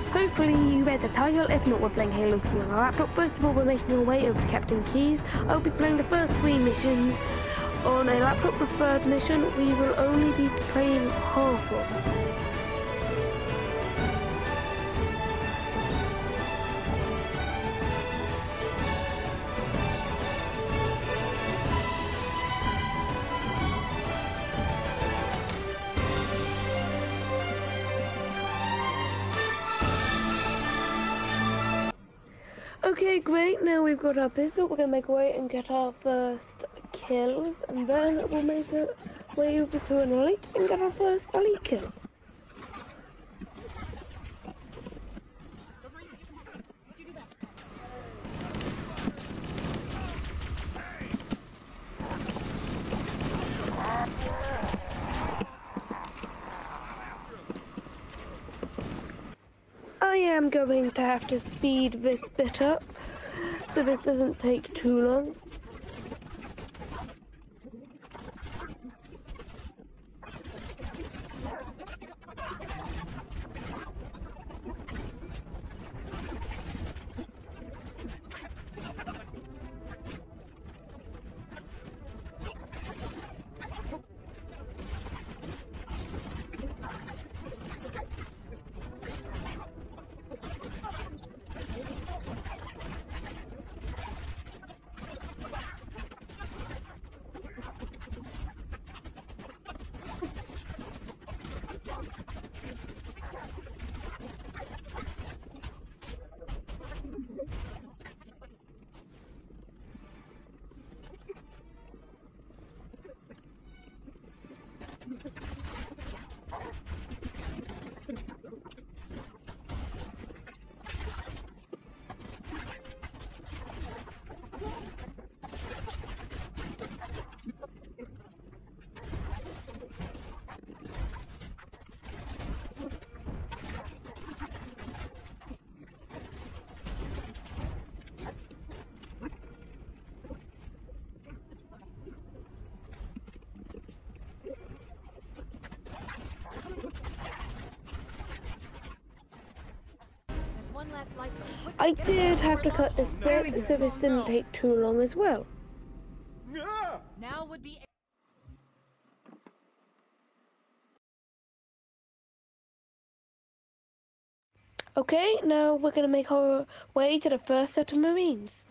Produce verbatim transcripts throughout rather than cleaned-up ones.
Hopefully you read the title. If not, we're playing Halo two on our laptop. First of all, we're making our way over to Captain Keyes. I'll be playing the first three missions on a laptop. The third mission we will only be playing half of. Okay, great. Now we've got our pistol. We're going to make our way and get our first kills. And then we'll make our way over to an elite and get our first elite kill. I am going to have to speed this bit up so this doesn't take too long. I did have to cut this bit so this didn't take too long as well. Now would be Okay, now we're going to make our way to the first set of Marines.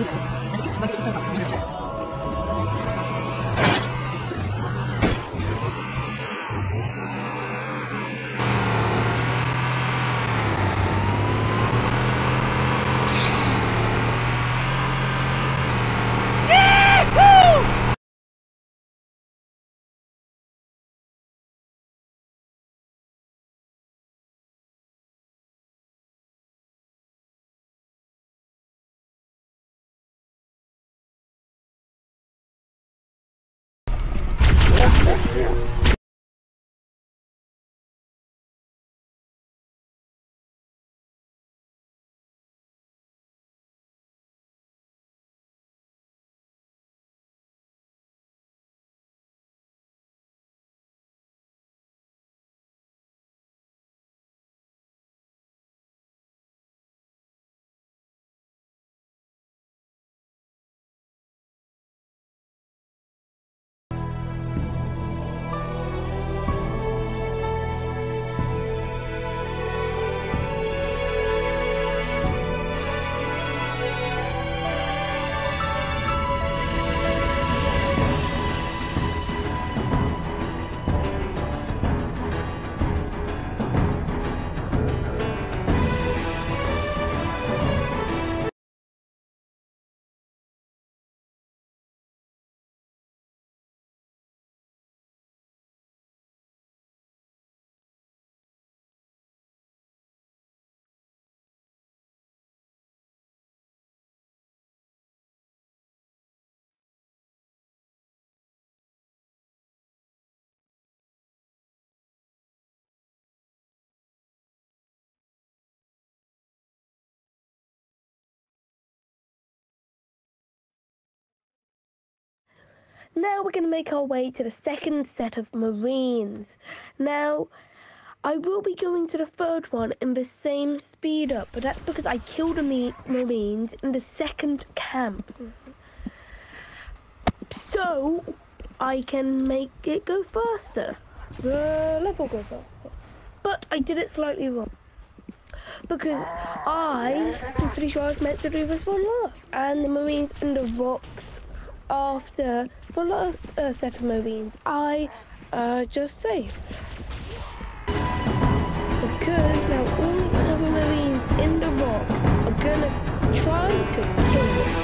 Now we're going to make our way to the second set of Marines. Now, I will be going to the third one in the same speed up, but that's because I killed the Marines in the second camp. So, I can make it go faster. The level go faster. But I did it slightly wrong. Because I am pretty sure I was meant to do this one last. And the Marines in the rocks after the last uh, set of Marines, I uh, just saved. Because now all of the other Marines in the rocks are gonna try to kill me.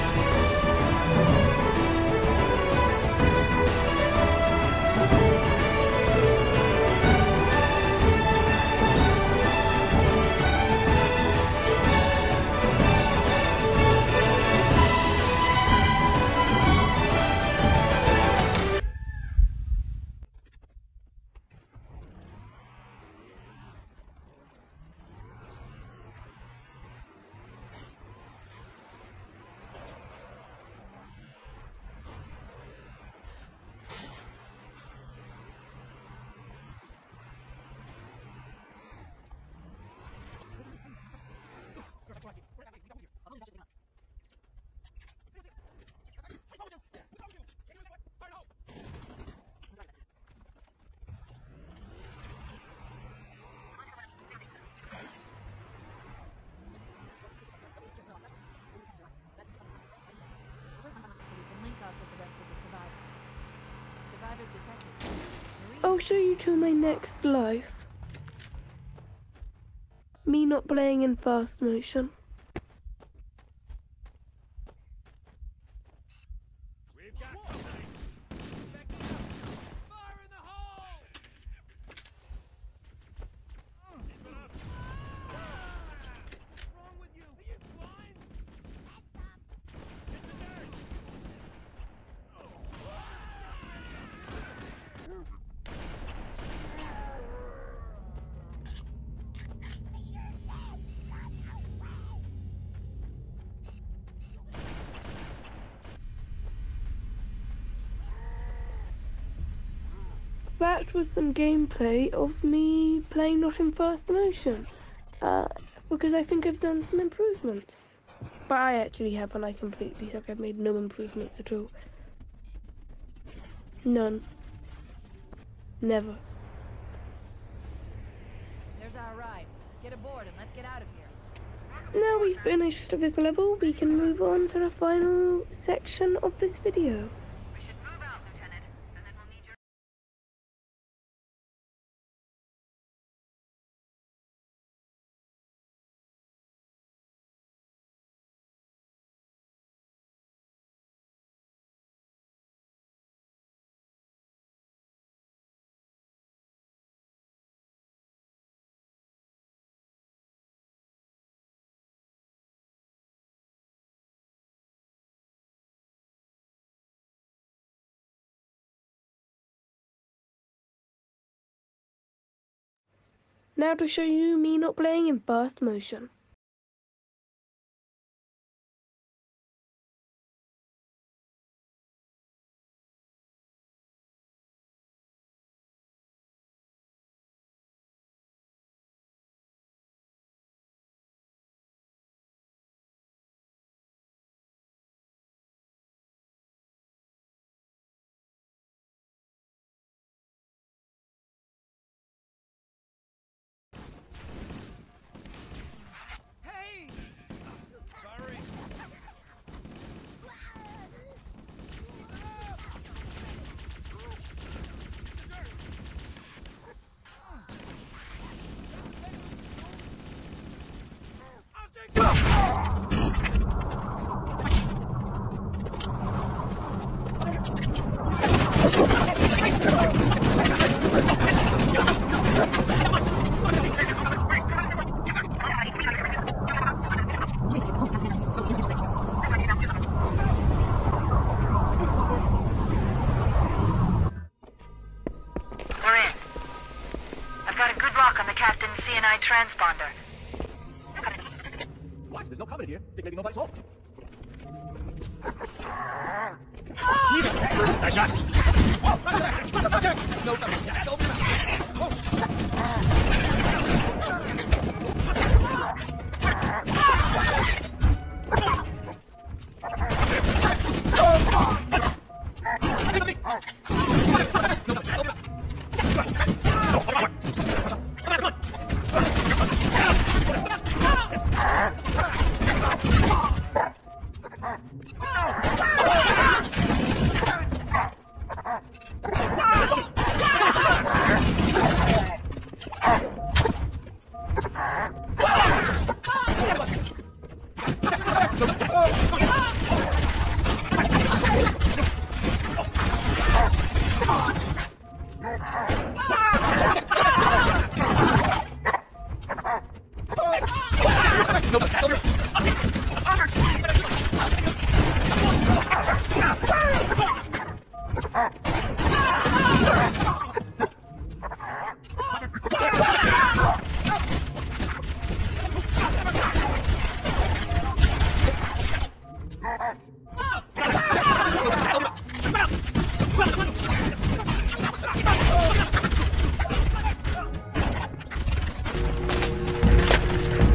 I'll show you to my next life. Me not playing in fast motion. That was some gameplay of me playing not in fast motion, uh, because I think I've done some improvements. But I actually haven't, I completely suck, I've made no improvements at all. None. Never. There's our ride. Get aboard and let's get out of here. Now we've finished this level, we can move on to the final section of this video. We should move out, Lieutenant, and then we'll need your... Now to show you me not playing in fast motion. C N I transponder. What? There's no covenant here. Think maybe nobody's home. Nice shot. Whoa, right there. No covenant. Yeah, open it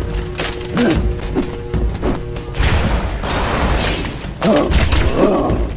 Oh.